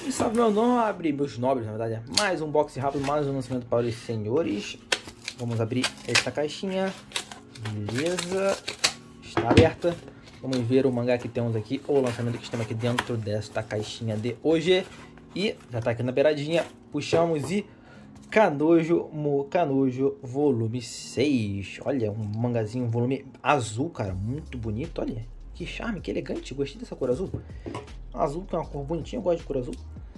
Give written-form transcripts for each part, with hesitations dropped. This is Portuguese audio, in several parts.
E salve meu nobre, meus nobres, na verdade. Mais um box rápido, mais um lançamento para os senhores. Vamos abrir esta caixinha. Beleza. Está aberta. Vamos ver o mangá que temos aqui, ou o lançamento que estamos aqui dentro desta caixinha de hoje. E já está aqui na beiradinha. Puxamos e Kanojo mo Kanojo volume 6. Olha, um mangazinho, volume azul, cara. Muito bonito, olha. Que charme, que elegante. Gostei dessa cor azul. Azul que é uma cor bonitinha, eu gosto de cor azul.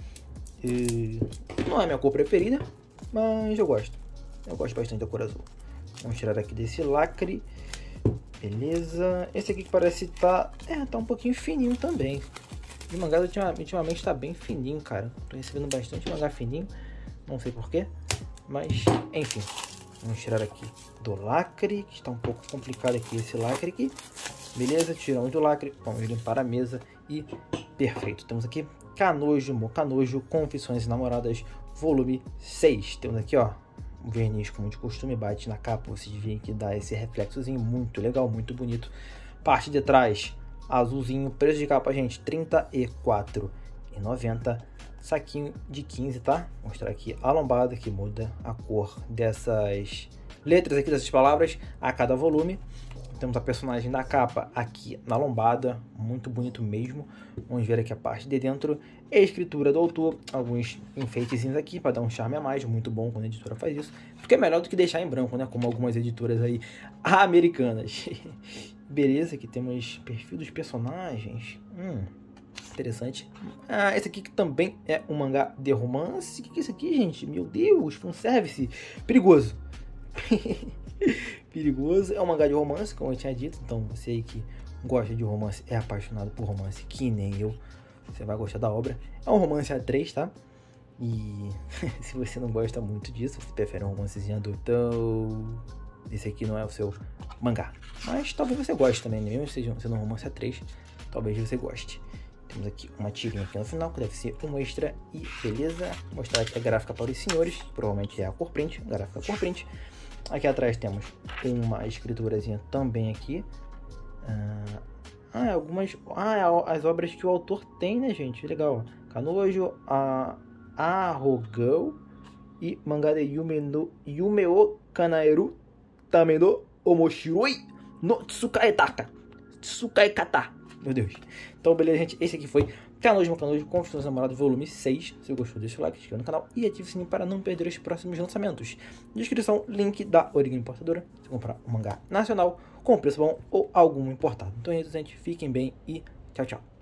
Não é minha cor preferida, mas eu gosto. Eu gosto bastante da cor azul. Vamos tirar aqui desse lacre. Beleza. Esse aqui que parece tá um pouquinho fininho também. De mangá ultimamente tá bem fininho, cara. Tô recebendo bastante mangá fininho. Não sei porquê, mas enfim. Vamos tirar aqui do lacre, que está um pouco complicado aqui esse lacre aqui. Beleza, tiramos do lacre, vamos limpar a mesa e perfeito. Temos aqui Kanojo mo Kanojo, Confissões Namoradas, volume 6. Temos aqui, ó, um verniz como de costume, bate na capa, vocês veem que dá esse reflexozinho muito legal, muito bonito. Parte de trás, azulzinho, preço de capa, gente, R$ 34,90. Saquinho de 15, tá? Vou mostrar aqui a lombada, que muda a cor dessas letras aqui, dessas palavras, a cada volume. Temos a personagem da capa aqui na lombada, muito bonito mesmo. Vamos ver aqui a parte de dentro, a escritura do autor, alguns enfeitezinhos aqui para dar um charme a mais, muito bom quando a editora faz isso, porque é melhor do que deixar em branco, né? Como algumas editoras aí americanas. Beleza, aqui temos perfil dos personagens. Interessante. Esse aqui que também é um mangá de romance. O que é isso aqui, gente? Meu Deus, fanservice. Perigoso. Perigoso. É um mangá de romance, como eu tinha dito. Então, você aí que gosta de romance, é apaixonado por romance, que nem eu, você vai gostar da obra. É um romance A3, tá? E se você não gosta muito disso, você prefere um romancezinho adultão, esse aqui não é o seu mangá. Mas talvez você goste também, mesmo sendo um romance A3, talvez você goste. Temos aqui uma tirinha aqui no final, que deve ser um extra. E beleza, vou mostrar aqui a gráfica para os senhores, que provavelmente é a cor print, gráfica cor print. Aqui atrás temos uma escriturazinha também aqui. As obras que o autor tem, né, gente? Legal. Kanojo, Arrogão e mangá de Yumeo Kanaeru Tameno Omoshiroi no Tsukaetaka. Tsukaekata. Meu Deus. Então, beleza, gente. Esse aqui foi Kanojo mo Kanojo, Confissões Namoradas, volume 6. Se gostou, deixa o like, se inscreva no canal e ative o sininho para não perder os próximos lançamentos. Descrição, link da Origami Importadora. Se comprar um mangá nacional com preço bom ou algum importado. Então é isso, gente. Fiquem bem e tchau, tchau.